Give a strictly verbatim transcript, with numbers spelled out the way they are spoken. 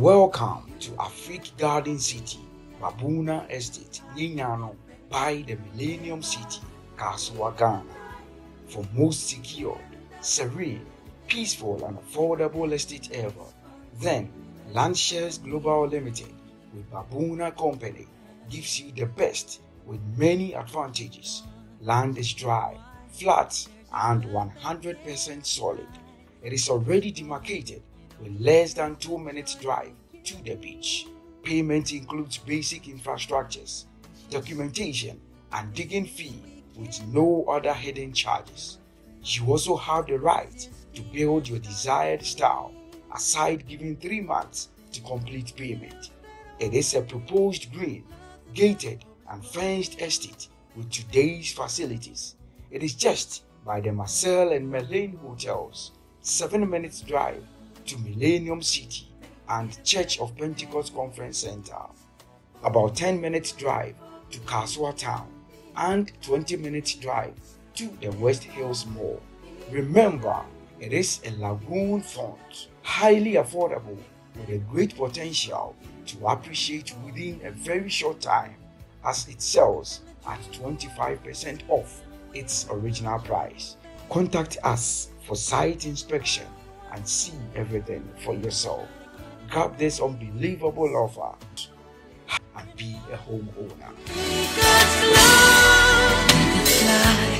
Welcome to Afrik Garden City, Babuna Estate, Nyanyano, by the Millennium City, Kasua, Ghana. For most secure, serene, peaceful and affordable estate ever, then Landshares Global Limited with Babuna Company gives you the best with many advantages. Land is dry, flat and one hundred percent solid. It is already demarcated with less than two minutes drive to the beach. Payment includes basic infrastructures, documentation and digging fee with no other hidden charges. You also have the right to build your desired style aside giving three months to complete payment. It is a proposed green, gated and fenced estate with today's facilities. It is just by the Marcel and Melaine hotels, seven minutes drive to Millennium City and Church of Pentecost Conference Center, about ten minutes drive to Kasua Town and twenty minutes drive to the West Hills Mall. Remember, it is a lagoon front, highly affordable with a great potential to appreciate within a very short time as it sells at twenty-five percent off its original price. Contact us for site inspection and see everything for yourself. Grab this unbelievable offer and be a homeowner.